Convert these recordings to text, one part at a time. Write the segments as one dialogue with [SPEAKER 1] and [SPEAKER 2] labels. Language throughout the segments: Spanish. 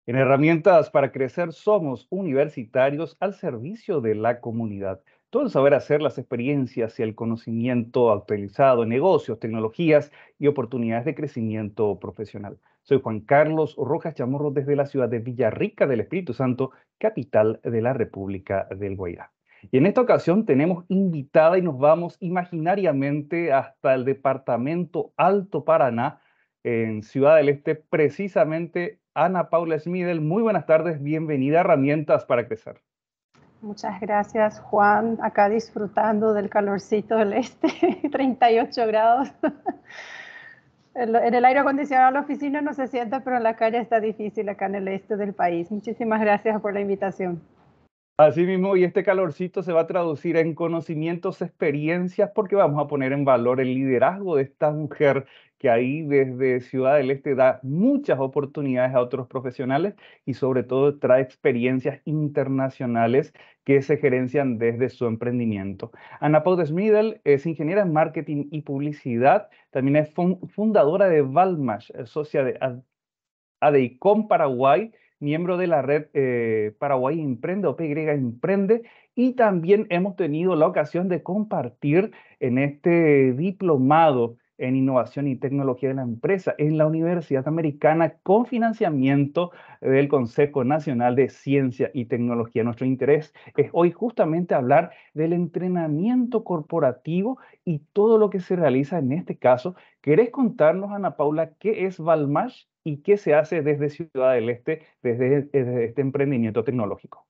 [SPEAKER 1] En Herramientas para Crecer somos universitarios al servicio de la comunidad. Todo el saber hacer, las experiencias y el conocimiento actualizado en negocios, tecnologías y oportunidades de crecimiento profesional. Soy Juan Carlos Rojas Chamorro desde la ciudad de Villarrica del Espíritu Santo, capital de la República del Guairá. Y en esta ocasión tenemos invitada y nos vamos imaginariamente hasta el departamento Alto Paraná, en Ciudad del Este, precisamente Ana Paula Smidel. Muy buenas tardes, bienvenida a Herramientas para Crecer.
[SPEAKER 2] Muchas gracias, Juan. Acá disfrutando del calorcito del este, 38 grados. En el aire acondicionado de la oficina no se siente, pero en la calle está difícil acá en el este del país. Muchísimas gracias por la invitación.
[SPEAKER 1] Así mismo, y este calorcito se va a traducir en conocimientos, experiencias, porque vamos a poner en valor el liderazgo de esta mujer que ahí desde Ciudad del Este da muchas oportunidades a otros profesionales y sobre todo trae experiencias internacionales que se gerencian desde su emprendimiento. Ana Paula Smidel es ingeniera en marketing y publicidad, también es fundadora de Valmash, socia de ADICOM Paraguay, miembro de la red Paraguay Emprende o PY Emprende, y también hemos tenido la ocasión de compartir en este diplomado en innovación y tecnología de la empresa en la Universidad Americana con financiamiento del Consejo Nacional de Ciencia y Tecnología. Nuestro interés es hoy justamente hablar del entrenamiento corporativo y todo lo que se realiza en este caso. ¿Querés contarnos, Ana Paula, qué es Valmash y qué se hace desde Ciudad del Este, desde este emprendimiento tecnológico?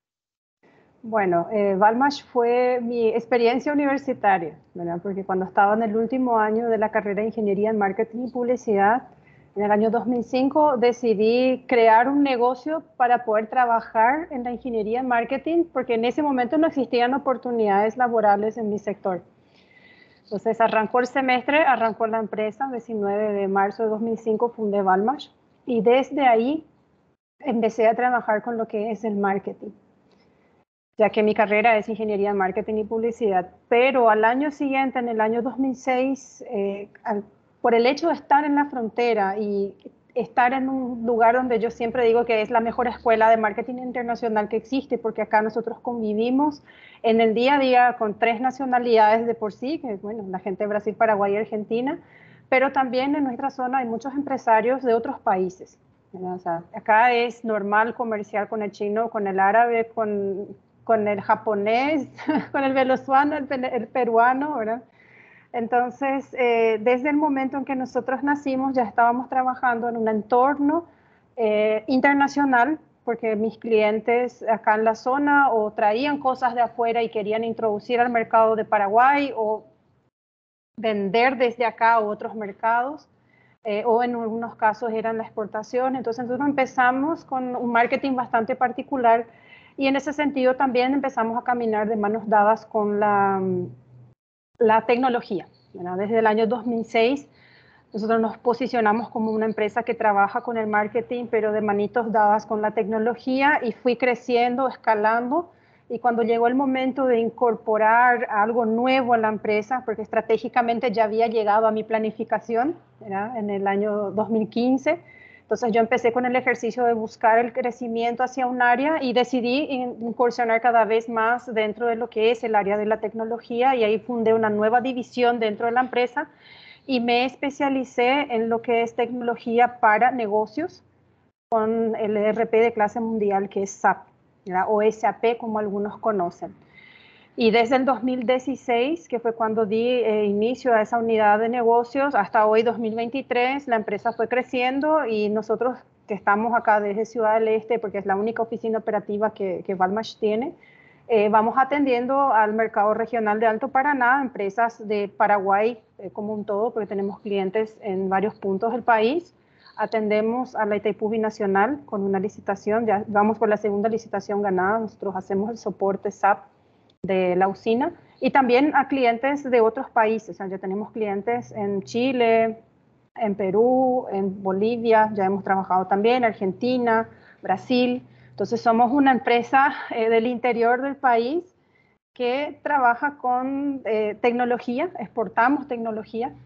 [SPEAKER 2] Bueno, Valmash fue mi experiencia universitaria, ¿verdad? Porque cuando estaba en el último año de la carrera de Ingeniería en Marketing y Publicidad, en el año 2005 decidí crear un negocio para poder trabajar en la ingeniería en marketing, porque en ese momento no existían oportunidades laborales en mi sector. Entonces arrancó el semestre, arrancó la empresa, 19 de marzo de 2005 fundé Valmash y desde ahí empecé a trabajar con lo que es el marketing, ya que mi carrera es ingeniería en marketing y publicidad. Pero al año siguiente, en el año 2006, por el hecho de estar en la frontera y estar en un lugar donde yo siempre digo que es la mejor escuela de marketing internacional que existe, porque acá nosotros convivimos en el día a día con 3 nacionalidades de por sí, que es, bueno, la gente de Brasil, Paraguay y Argentina, pero también en nuestra zona hay muchos empresarios de otros países. O sea, acá es normal comerciar con el chino, con el árabe, con el japonés, con el venezolano, el peruano, ¿verdad? Entonces, desde el momento en que nosotros nacimos, ya estábamos trabajando en un entorno internacional, porque mis clientes acá en la zona o traían cosas de afuera y querían introducir al mercado de Paraguay o vender desde acá a otros mercados, o en algunos casos eran la exportación. Entonces nosotros empezamos con un marketing bastante particular y en ese sentido también empezamos a caminar de manos dadas con la tecnología, ¿verdad? Desde el año 2006 nosotros nos posicionamos como una empresa que trabaja con el marketing, pero de manitos dadas con la tecnología, y fui creciendo, escalando, y cuando llegó el momento de incorporar algo nuevo a la empresa, porque estratégicamente ya había llegado a mi planificación, ¿verdad? En el año 2015, entonces yo empecé con el ejercicio de buscar el crecimiento hacia un área y decidí incursionar cada vez más dentro de lo que es el área de la tecnología, y ahí fundé una nueva división dentro de la empresa y me especialicé en lo que es tecnología para negocios con el ERP de clase mundial que es SAP, ¿verdad? O SAP como algunos conocen. Y desde el 2016, que fue cuando di inicio a esa unidad de negocios, hasta hoy 2023, la empresa fue creciendo y nosotros que estamos acá desde Ciudad del Este, porque es la única oficina operativa que Valmash tiene, vamos atendiendo al mercado regional de Alto Paraná, empresas de Paraguay como un todo, porque tenemos clientes en varios puntos del país. Atendemos a la Itaipú Binacional con una licitación, ya vamos por la segunda licitación ganada, nosotros hacemos el soporte SAP de la usina, y también a clientes de otros países. O sea, ya tenemos clientes en Chile, en Perú, en Bolivia, ya hemos trabajado también, Argentina, Brasil. Entonces somos una empresa del interior del país que trabaja con tecnología, exportamos tecnología,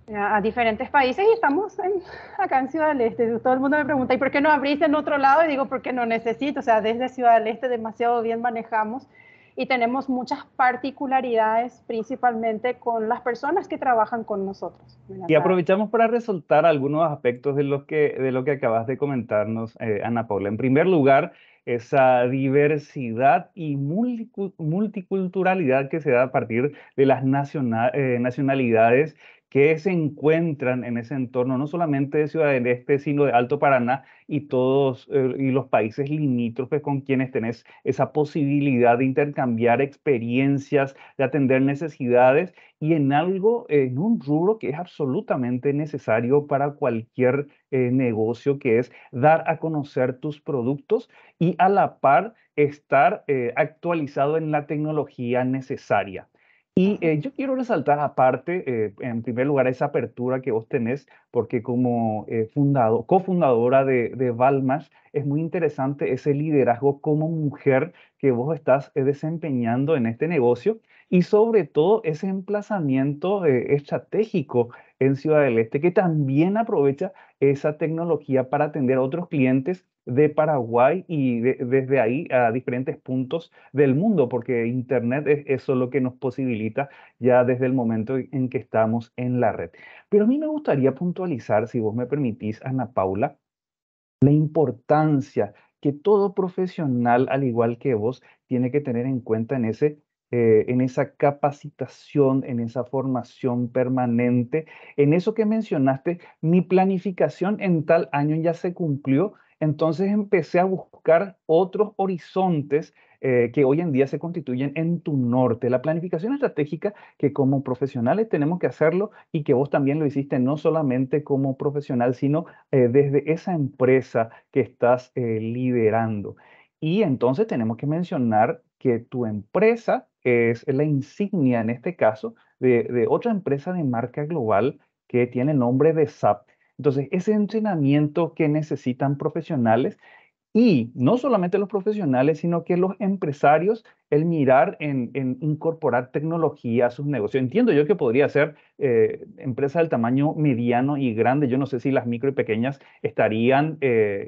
[SPEAKER 2] a diferentes países y estamos acá en Ciudad del Este. Todo el mundo me pregunta, ¿y por qué no abriste en otro lado? Y digo, porque no necesito. O sea, desde Ciudad del Este demasiado bien manejamos y tenemos muchas particularidades, principalmente con las personas que trabajan con nosotros.
[SPEAKER 1] Y aprovechamos para resaltar algunos aspectos de lo que acabas de comentarnos, Ana Paula. En primer lugar, esa diversidad y multiculturalidad que se da a partir de las nacionalidades que se encuentran en ese entorno, no solamente de Ciudad del Este, sino de Alto Paraná y todos y los países limítrofes con quienes tenés esa posibilidad de intercambiar experiencias, de atender necesidades y en algo, en un rubro que es absolutamente necesario para cualquier negocio, que es dar a conocer tus productos y a la par estar actualizado en la tecnología necesaria. Y yo quiero resaltar aparte, en primer lugar, esa apertura que vos tenés, porque como cofundadora de Valmash, es muy interesante ese liderazgo como mujer que vos estás desempeñando en este negocio y sobre todo ese emplazamiento estratégico en Ciudad del Este, que también aprovecha esa tecnología para atender a otros clientes de Paraguay y desde ahí a diferentes puntos del mundo, porque Internet es eso lo que nos posibilita ya desde el momento en que estamos en la red. Pero a mí me gustaría puntualizar, si vos me permitís, Ana Paula, la importancia que todo profesional, al igual que vos, tiene que tener en cuenta en esa capacitación, en esa formación permanente, en eso que mencionaste, mi planificación en tal año ya se cumplió, entonces empecé a buscar otros horizontes que hoy en día se constituyen en tu norte. La planificación estratégica que como profesionales tenemos que hacerlo y que vos también lo hiciste no solamente como profesional, sino desde esa empresa que estás liderando. Y entonces tenemos que mencionar que tu empresa es la insignia, en este caso, de otra empresa de marca global que tiene el nombre de SAP. Entonces, ese entrenamiento que necesitan profesionales y no solamente los profesionales, sino que los empresarios, el mirar en incorporar tecnología a sus negocios. Entiendo yo que podría ser empresas del tamaño mediano y grande. Yo no sé si las micro y pequeñas estarían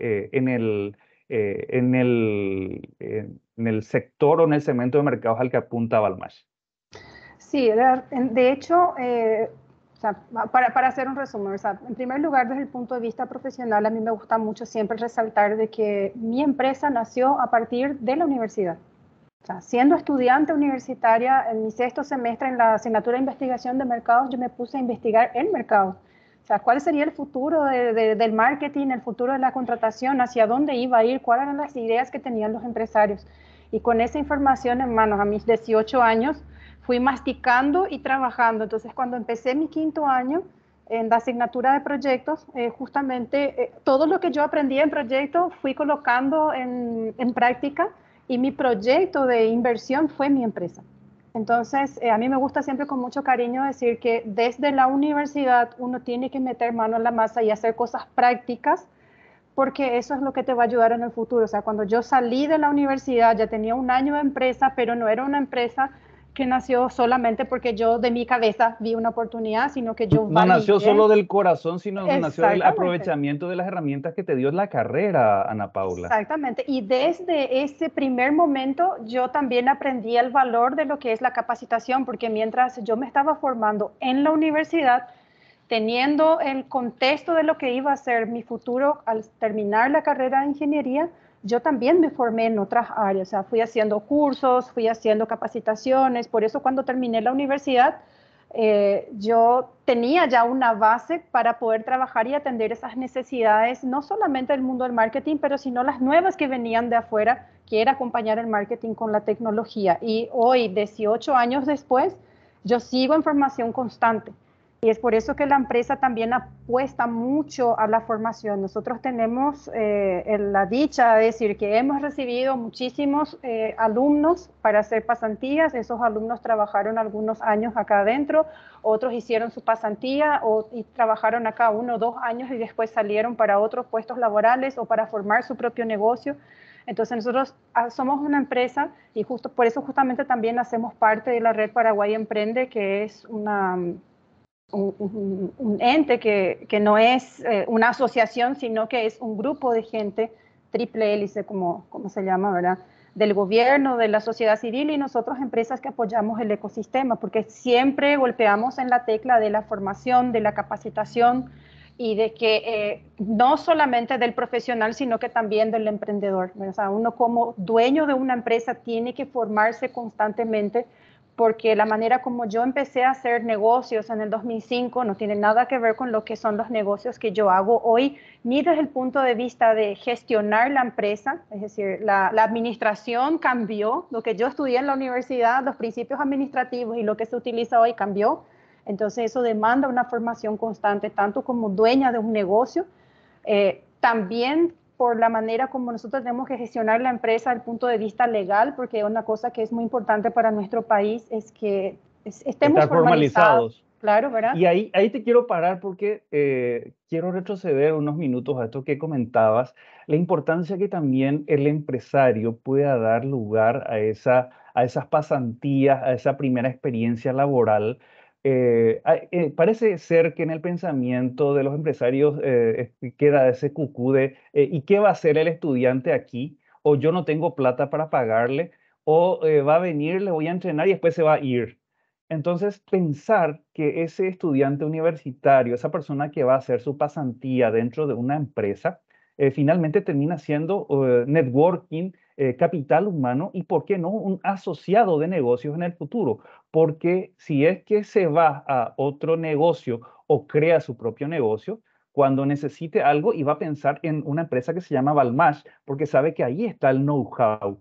[SPEAKER 1] en el sector o en el segmento de mercados al que apunta Balmash.
[SPEAKER 2] Sí, de hecho, o sea, para hacer un resumen, o sea, en primer lugar, desde el punto de vista profesional, a mí me gusta mucho siempre resaltar de que mi empresa nació a partir de la universidad. O sea, siendo estudiante universitaria, en mi sexto semestre en la asignatura de investigación de mercados, yo me puse a investigar el mercado. O sea, cuál sería el futuro del marketing, el futuro de la contratación, hacia dónde iba a ir, cuáles eran las ideas que tenían los empresarios. Y con esa información en manos, a mis 18 años, fui masticando y trabajando. Entonces, cuando empecé mi quinto año en la asignatura de proyectos, justamente todo lo que yo aprendí en proyectos fui colocando en práctica y mi proyecto de inversión fue mi empresa. Entonces, a mí me gusta siempre con mucho cariño decir que desde la universidad uno tiene que meter mano en la masa y hacer cosas prácticas porque eso es lo que te va a ayudar en el futuro. O sea, cuando yo salí de la universidad ya tenía un año de empresa, pero no era una empresa que nació solamente porque yo de mi cabeza vi una oportunidad, sino que yo
[SPEAKER 1] No nació
[SPEAKER 2] validé.
[SPEAKER 1] solo del corazón, sino que nació del
[SPEAKER 2] Exactamente.
[SPEAKER 1] aprovechamiento de las herramientas que te dio la carrera, Ana Paula.
[SPEAKER 2] Exactamente. Y desde ese primer momento yo también aprendí el valor de lo que es la capacitación, porque mientras yo me estaba formando en la universidad, teniendo el contexto de lo que iba a ser mi futuro al terminar la carrera de ingeniería, yo también me formé en otras áreas. O sea, fui haciendo cursos, fui haciendo capacitaciones. Por eso cuando terminé la universidad, yo tenía ya una base para poder trabajar y atender esas necesidades, no solamente del mundo del marketing, pero sino las nuevas que venían de afuera, que era acompañar el marketing con la tecnología. Y hoy, 18 años después, yo sigo en formación constante. Y es por eso que la empresa también apuesta mucho a la formación. Nosotros tenemos la dicha de decir que hemos recibido muchísimos alumnos para hacer pasantías. Esos alumnos trabajaron algunos años acá adentro, otros hicieron su pasantía y trabajaron acá 1 o 2 años y después salieron para otros puestos laborales o para formar su propio negocio. Entonces nosotros somos una empresa y justo por eso justamente también hacemos parte de la red Paraguay Emprende, que es un ente que no es una asociación, sino que es un grupo de gente, triple hélice, como se llama, ¿verdad? Del gobierno, de la sociedad civil y nosotros empresas que apoyamos el ecosistema, porque siempre golpeamos en la tecla de la formación, de la capacitación y de que no solamente del profesional, sino que también del emprendedor. O sea, uno como dueño de una empresa tiene que formarse constantemente porque la manera como yo empecé a hacer negocios en el 2005 no tiene nada que ver con lo que son los negocios que yo hago hoy, ni desde el punto de vista de gestionar la empresa, es decir, la administración cambió, lo que yo estudié en la universidad, los principios administrativos y lo que se utiliza hoy cambió, entonces eso demanda una formación constante, tanto como dueña de un negocio, también por la manera como nosotros tenemos que gestionar la empresa desde el punto de vista legal, porque una cosa que es muy importante para nuestro país es que estemos
[SPEAKER 1] Estar
[SPEAKER 2] formalizados,
[SPEAKER 1] formalizados.
[SPEAKER 2] claro, ¿verdad?
[SPEAKER 1] Y ahí te quiero parar porque quiero retroceder unos minutos a esto que comentabas, la importancia que también el empresario pueda dar lugar a esas pasantías, a esa primera experiencia laboral. Parece ser que en el pensamiento de los empresarios queda ese cucú de ¿y qué va a hacer el estudiante aquí? O yo no tengo plata para pagarle, o va a venir, le voy a entrenar y después se va a ir. Entonces, pensar que ese estudiante universitario, esa persona que va a hacer su pasantía dentro de una empresa, finalmente termina siendo networking, capital humano y, ¿por qué no?, un asociado de negocios en el futuro. Porque si es que se va a otro negocio o crea su propio negocio, cuando necesite algo y va a pensar en una empresa que se llama Balmash, porque sabe que ahí está el know-how.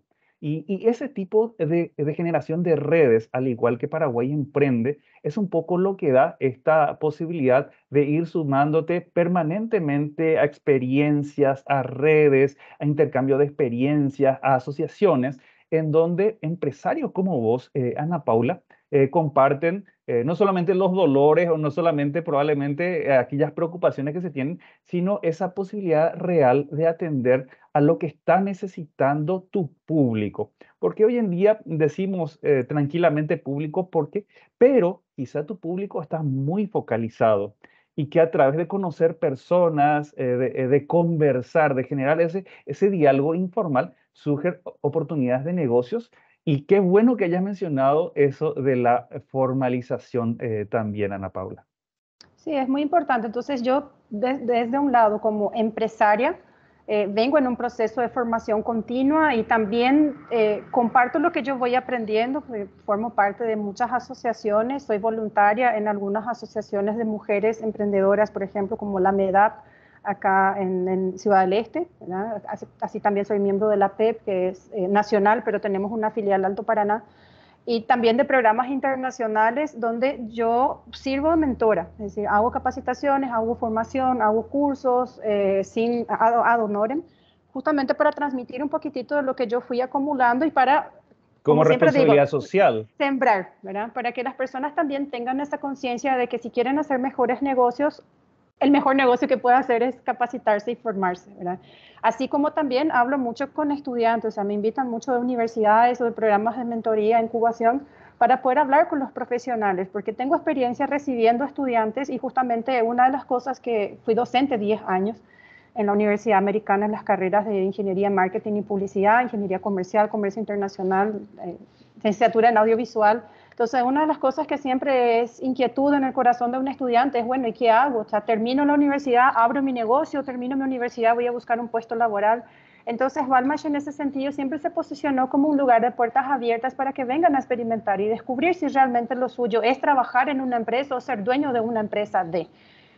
[SPEAKER 1] Y ese tipo de generación de redes, al igual que Paraguay Emprende, es un poco lo que da esta posibilidad de ir sumándote permanentemente a experiencias, a redes, a intercambio de experiencias, a asociaciones, en donde empresarios como vos, Ana Paula, comparten no solamente los dolores o no solamente probablemente aquellas preocupaciones que se tienen, sino esa posibilidad real de atender a lo que está necesitando tu público. Porque hoy en día decimos tranquilamente público porque, pero quizá tu público está muy focalizado y que a través de conocer personas, de conversar, de generar ese diálogo informal, surgen oportunidades de negocios. Y qué bueno que hayas mencionado eso de la formalización también, Ana Paula.
[SPEAKER 2] Sí, es muy importante. Entonces yo desde un lado como empresaria vengo en un proceso de formación continua y también comparto lo que yo voy aprendiendo, porque formo parte de muchas asociaciones, soy voluntaria en algunas asociaciones de mujeres emprendedoras, por ejemplo, como la MEDAP acá en Ciudad del Este, ¿verdad? Así también soy miembro de la PEP, que es nacional, pero tenemos una filial Alto Paraná y también de programas internacionales donde yo sirvo de mentora, es decir, hago capacitaciones, hago formación, hago cursos sin ad honorem, justamente para transmitir un poquitito de lo que yo fui acumulando y para,
[SPEAKER 1] Como
[SPEAKER 2] como siempre digo,
[SPEAKER 1] responsabilidad social.
[SPEAKER 2] sembrar, ¿verdad? Para que las personas también tengan esa conciencia de que si quieren hacer mejores negocios, el mejor negocio que puede hacer es capacitarse y formarse, ¿verdad? Así como también hablo mucho con estudiantes, o sea, me invitan mucho de universidades o de programas de mentoría, incubación, para poder hablar con los profesionales, porque tengo experiencia recibiendo estudiantes y justamente una de las cosas que fui docente 10 años en la Universidad Americana en las carreras de Ingeniería en Marketing y Publicidad, Ingeniería Comercial, Comercio Internacional, licenciatura en Audiovisual. Entonces, una de las cosas que siempre es inquietud en el corazón de un estudiante es, bueno, ¿y qué hago? O sea, termino la universidad, abro mi negocio, termino mi universidad, voy a buscar un puesto laboral. Entonces, Balmash en ese sentido siempre se posicionó como un lugar de puertas abiertas para que vengan a experimentar y descubrir si realmente lo suyo es trabajar en una empresa o ser dueño de una empresa de.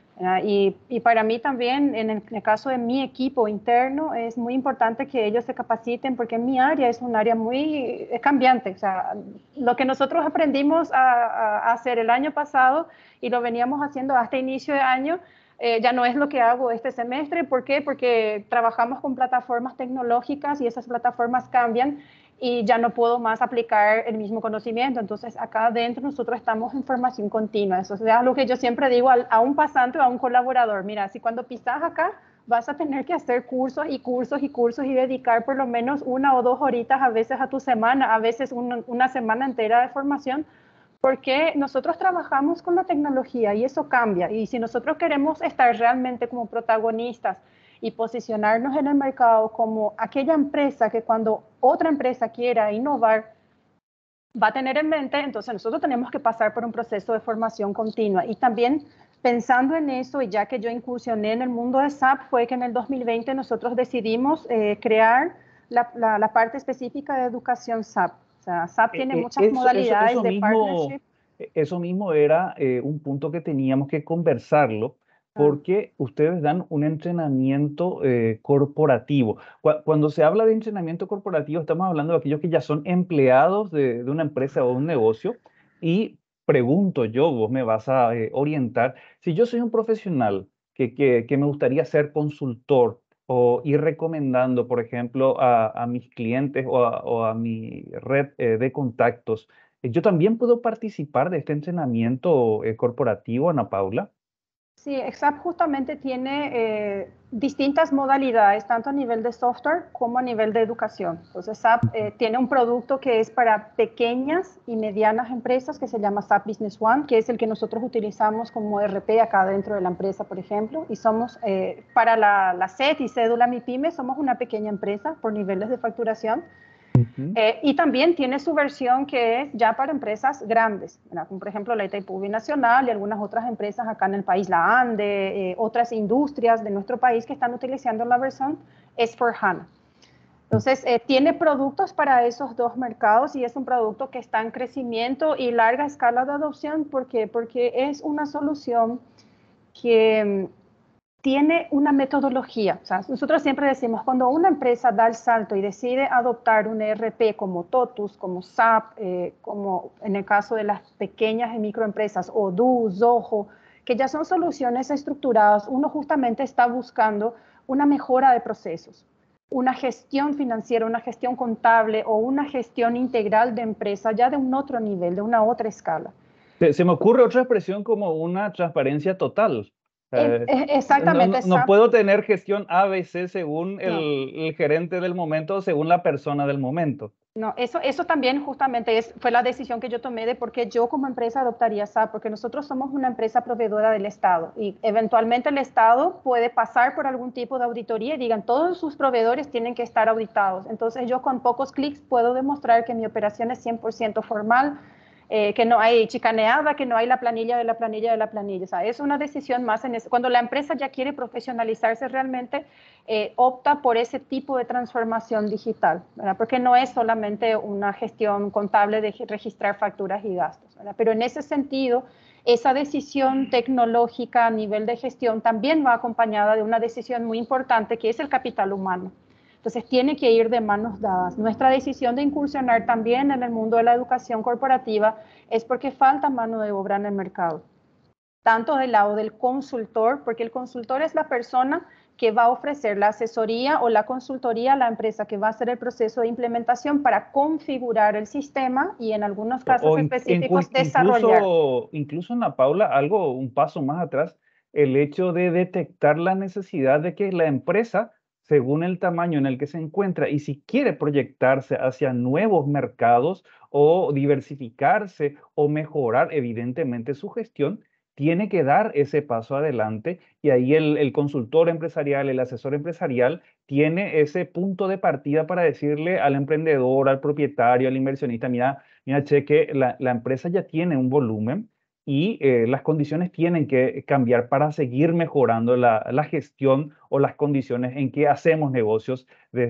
[SPEAKER 2] Y para mí también, en el caso de mi equipo interno, es muy importante que ellos se capaciten porque mi área es un área muy cambiante. O sea, lo que nosotros aprendimos a hacer el año pasado y lo veníamos haciendo hasta inicio de año, ya no es lo que hago este semestre. ¿Por qué? Porque trabajamos con plataformas tecnológicas y esas plataformas cambian y ya no puedo más aplicar el mismo conocimiento. Entonces, acá adentro nosotros estamos en formación continua. Eso es algo que yo siempre digo a un pasante o a un colaborador. Mira, si cuando pisas acá vas a tener que hacer cursos y cursos y cursos y dedicar por lo menos 1 o 2 horitas a veces a tu semana, a veces una semana entera de formación, Porque nosotros trabajamos con la tecnología y eso cambia. Y si nosotros queremos estar realmente como protagonistas y posicionarnos en el mercado como aquella empresa que cuando otra empresa quiera innovar, va a tener en mente, entonces nosotros tenemos que pasar por un proceso de formación continua. Y también pensando en eso, y ya que yo incursioné en el mundo de SAP, fue que en el 2020 nosotros decidimos crear la parte específica de educación SAP. O sea, SAP tiene muchas modalidades de partnership.
[SPEAKER 1] Eso mismo era un punto que teníamos que conversarlo,
[SPEAKER 2] Ah,
[SPEAKER 1] porque ustedes dan un entrenamiento corporativo. Cuando se habla de entrenamiento corporativo, estamos hablando de aquellos que ya son empleados de una empresa o un negocio. Y pregunto yo, vos me vas a orientar, si yo soy un profesional que me gustaría ser consultor, o ir recomendando, por ejemplo, a mis clientes o a mi red de contactos. ¿Yo también puedo participar de este entrenamiento corporativo, Ana Paula?
[SPEAKER 2] sí, XAP justamente tiene distintas modalidades, tanto a nivel de software como a nivel de educación. Entonces, SAP tiene un producto que es para pequeñas y medianas empresas que se llama SAP Business One, que es el que nosotros utilizamos como RP acá dentro de la empresa, por ejemplo. Y somos, para la SET y Cédula MIPYME, somos una pequeña empresa por niveles de facturación.
[SPEAKER 1] Ujú.
[SPEAKER 2] Y también tiene su versión que es ya para empresas grandes, ¿verdad? Como por ejemplo la Itaipú Binacional y algunas otras empresas acá en el país, la ANDE, otras industrias de nuestro país que están utilizando la versión S4HANA. Entonces, tiene productos para esos dos mercados y es un producto que está en crecimiento y larga escala de adopción. ¿Por qué? Porque es una solución que tiene una metodología. O sea, nosotros siempre decimos, cuando una empresa da el salto y decide adoptar un ERP como TOTUS, como SAP, como en el caso de las pequeñas y microempresas, Odoo, Zoho, que ya son soluciones estructuradas, uno justamente está buscando una mejora de procesos, una gestión financiera, una gestión contable o una gestión integral de empresa ya de un otro nivel, de una otra escala.
[SPEAKER 1] Se me ocurre otra expresión como una transparencia total.
[SPEAKER 2] Exactamente,
[SPEAKER 1] No
[SPEAKER 2] SAP,
[SPEAKER 1] puedo tener gestión ABC según
[SPEAKER 2] no.
[SPEAKER 1] el gerente del momento o según la persona del momento.
[SPEAKER 2] No, eso también justamente fue la decisión que yo tomé de por qué yo como empresa adoptaría SAP, porque nosotros somos una empresa proveedora del Estado y eventualmente el Estado puede pasar por algún tipo de auditoría y digan todos sus proveedores tienen que estar auditados. Entonces yo con pocos clics puedo demostrar que mi operación es 100% formal, que no hay chicaneada, que no hay la planilla de la planilla de la planilla. O sea, es una decisión más en eso. Cuando la empresa ya quiere profesionalizarse realmente, opta por ese tipo de transformación digital, ¿verdad? Porque no es solamente una gestión contable de registrar facturas y gastos, ¿verdad? Pero en ese sentido, esa decisión tecnológica a nivel de gestión también va acompañada de una decisión muy importante que es el capital humano. Entonces tiene que ir de manos dadas. Nuestra decisión de incursionar también en el mundo de la educación corporativa es porque falta mano de obra en el mercado, tanto del lado del consultor, porque el consultor es la persona que va a ofrecer la asesoría o la consultoría a la empresa que va a hacer el proceso de implementación para configurar el sistema y en algunos casos específicos desarrollar.
[SPEAKER 1] Incluso, Ana Paula, algo, un paso más atrás, el hecho de detectar la necesidad de que la empresa, según el tamaño en el que se encuentra y si quiere proyectarse hacia nuevos mercados o diversificarse o mejorar evidentemente su gestión, tiene que dar ese paso adelante y ahí el consultor empresarial, el asesor empresarial, tiene ese punto de partida para decirle al emprendedor, al propietario, al inversionista, mira, che, que la empresa ya tiene un volumen y las condiciones tienen que cambiar para seguir mejorando la gestión o las condiciones en que hacemos negocios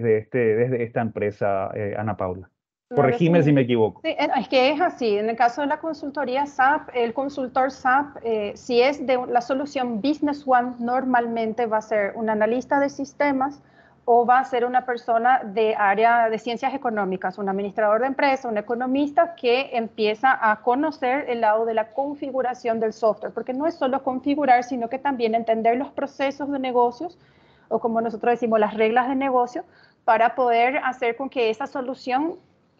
[SPEAKER 1] desde esta empresa, Ana Paula.
[SPEAKER 2] Claro,
[SPEAKER 1] Corregime si
[SPEAKER 2] sí.
[SPEAKER 1] me equivoco.
[SPEAKER 2] Sí, es que es así. En el caso de la consultoría SAP, el consultor SAP, si es de la solución Business One, normalmente va a ser un analista de sistemas o va a ser una persona de área de ciencias económicas, un administrador de empresa, un economista que empieza a conocer el lado de la configuración del software, porque no es solo configurar, sino que también entender los procesos de negocios o como nosotros decimos, las reglas de negocio para poder hacer con que esa solución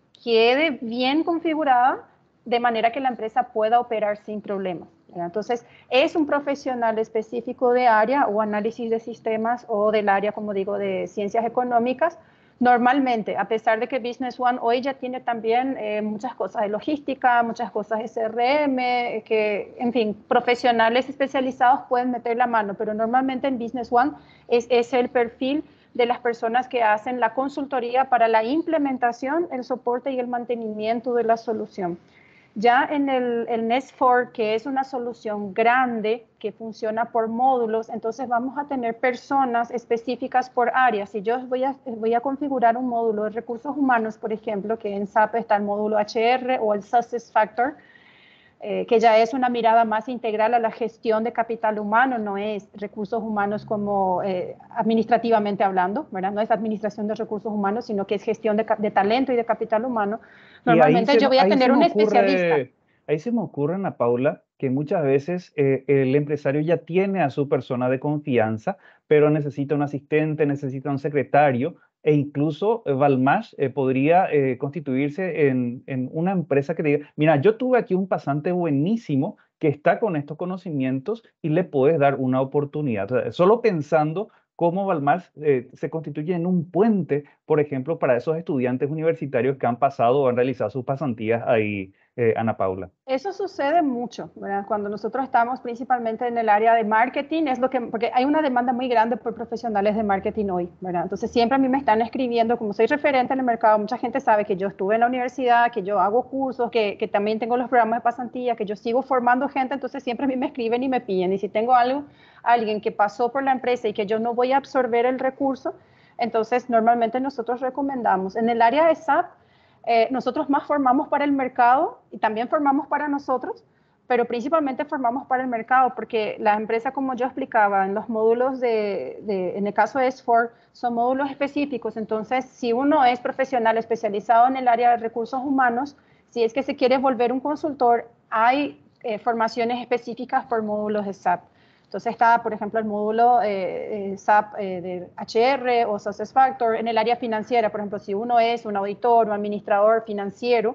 [SPEAKER 2] quede bien configurada de manera que la empresa pueda operar sin problemas. Entonces, es un profesional específico de área o análisis de sistemas o del área, como digo, de ciencias económicas, Normalmente, a pesar de que Business One hoy ya tiene también muchas cosas de logística, muchas cosas de CRM, que, en fin, profesionales especializados pueden meter la mano, pero normalmente en Business One es el perfil de las personas que hacen la consultoría para la implementación, el soporte y el mantenimiento de la solución. Ya en el Nest 4, que es una solución grande que funciona por módulos, entonces vamos a tener personas específicas por áreas. Si yo voy a configurar un módulo de recursos humanos, por ejemplo, que en SAP está el módulo HR o el Success Factor, que ya es una mirada más integral a la gestión de capital humano, no es recursos humanos como administrativamente hablando, ¿verdad? No es administración de recursos humanos, sino que es gestión de talento y de capital humano.
[SPEAKER 1] Y
[SPEAKER 2] Normalmente yo voy a tener un especialista.
[SPEAKER 1] ahí se me ocurre, Ana Paula, que muchas veces el empresario ya tiene a su persona de confianza, pero necesita un asistente, necesita un secretario, e incluso Valmash podría constituirse en una empresa que diga, mira, yo tuve aquí un pasante buenísimo que está con estos conocimientos y le puedes dar una oportunidad. O sea, solo pensando cómo Valmar se constituye en un puente, por ejemplo, para esos estudiantes universitarios que han pasado o han realizado sus pasantías ahí, Ana Paula.
[SPEAKER 2] Eso sucede mucho, ¿verdad? Cuando nosotros estamos principalmente en el área de marketing, es lo que, porque hay una demanda muy grande por profesionales de marketing hoy, ¿verdad? Entonces siempre a mí me están escribiendo, como soy referente en el mercado, mucha gente sabe que yo estuve en la universidad, que yo hago cursos, que también tengo los programas de pasantía, que yo sigo formando gente, entonces siempre a mí me escriben y me piden, y si tengo alguien que pasó por la empresa y que yo no voy a absorber el recurso, entonces normalmente nosotros recomendamos. En el área de SAP, nosotros más formamos para el mercado y también formamos para nosotros, pero principalmente formamos para el mercado porque la empresa, como yo explicaba, en los módulos en el caso de S4, son módulos específicos. Entonces, si uno es profesional especializado en el área de recursos humanos, si es que se quiere volver un consultor, hay formaciones específicas por módulos de SAP. Entonces está, por ejemplo, el módulo SAP de HR o SuccessFactor. En el área financiera, por ejemplo, si uno es un auditor o administrador financiero,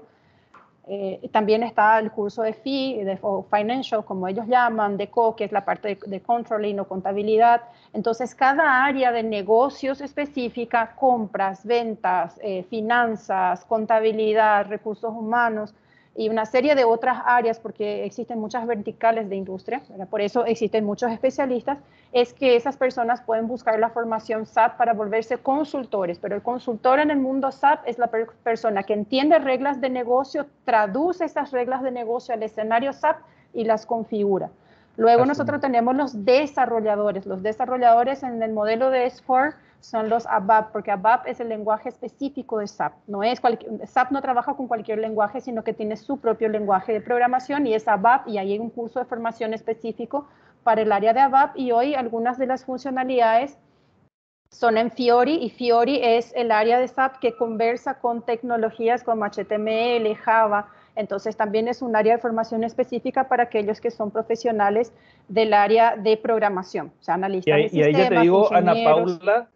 [SPEAKER 2] también está el curso de FI, o Financial, como ellos llaman, de CO, que es la parte de Controlling o contabilidad. Entonces, cada área de negocios específica, compras, ventas, finanzas, contabilidad, recursos humanos, y una serie de otras áreas, porque existen muchas verticales de industria, ¿verdad? Por eso existen muchos especialistas, es que esas personas pueden buscar la formación SAP para volverse consultores, pero el consultor en el mundo SAP es la persona que entiende reglas de negocio, traduce esas reglas de negocio al escenario SAP y las configura. Luego
[SPEAKER 1] Así.
[SPEAKER 2] nosotros tenemos los desarrolladores en el modelo de S4 son los ABAP, porque ABAP es el lenguaje específico de SAP. SAP no trabaja con cualquier lenguaje, sino que tiene su propio lenguaje de programación y es ABAP, y ahí hay un curso de formación específico para el área de ABAP, y hoy algunas de las funcionalidades son en Fiori, y Fiori es el área de SAP que conversa con tecnologías como HTML, Java. Entonces también es un área de formación específica para aquellos que son profesionales del área de programación, o sea, analistas de
[SPEAKER 1] Y ahí ya te
[SPEAKER 2] sistemas,
[SPEAKER 1] digo, Ana
[SPEAKER 2] ingenieros.
[SPEAKER 1] Paula,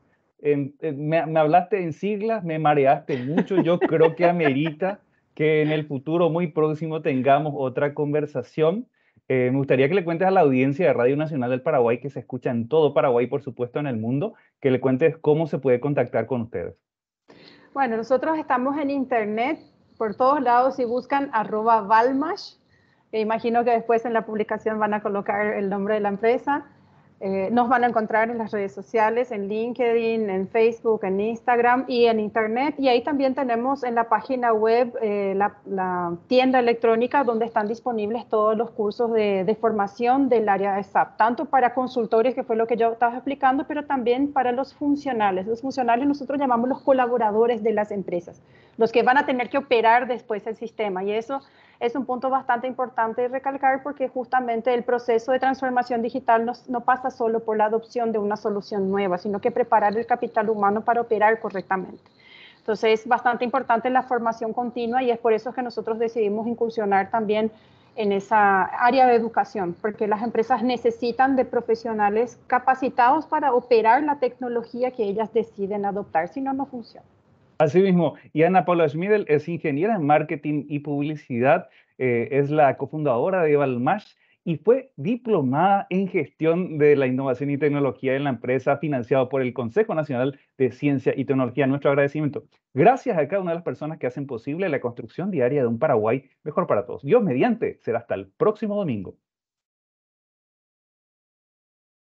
[SPEAKER 1] me hablaste en siglas, me mareaste mucho. Yo creo que amerita que en el futuro muy próximo tengamos otra conversación. Me gustaría que le cuentes a la audiencia de Radio Nacional del Paraguay, que se escucha en todo Paraguay, por supuesto, en el mundo, que le cuentes cómo se puede contactar con ustedes.
[SPEAKER 2] Bueno, nosotros estamos en internet por todos lados. Si buscan @Valmash, imagino que después en la publicación van a colocar el nombre de la empresa. Nos van a encontrar en las redes sociales, en LinkedIn, en Facebook, en Instagram y en Internet. Y ahí también tenemos en la página web la tienda electrónica donde están disponibles todos los cursos de formación del área de SAP, tanto para consultores, que fue lo que yo estaba explicando, pero también para los funcionales. Los funcionales nosotros llamamos los colaboradores de las empresas, los que van a tener que operar después el sistema. Y eso es un punto bastante importante de recalcar, porque justamente el proceso de transformación digital no pasa solo por la adopción de una solución nueva, sino que preparar el capital humano para operar correctamente. Entonces es bastante importante la formación continua, y es por eso que nosotros decidimos incursionar también en esa área de educación, porque las empresas necesitan de profesionales capacitados para operar la tecnología que ellas deciden adoptar, si no, no funciona.
[SPEAKER 1] Así mismo, y Ana Paula Schmidl es ingeniera en marketing y publicidad, es la cofundadora de Valmash y fue diplomada en gestión de la innovación y tecnología en la empresa, financiado por el Consejo Nacional de Ciencia y Tecnología. Nuestro agradecimiento. Gracias a cada una de las personas que hacen posible la construcción diaria de un Paraguay mejor para todos. Dios mediante, será hasta el próximo domingo.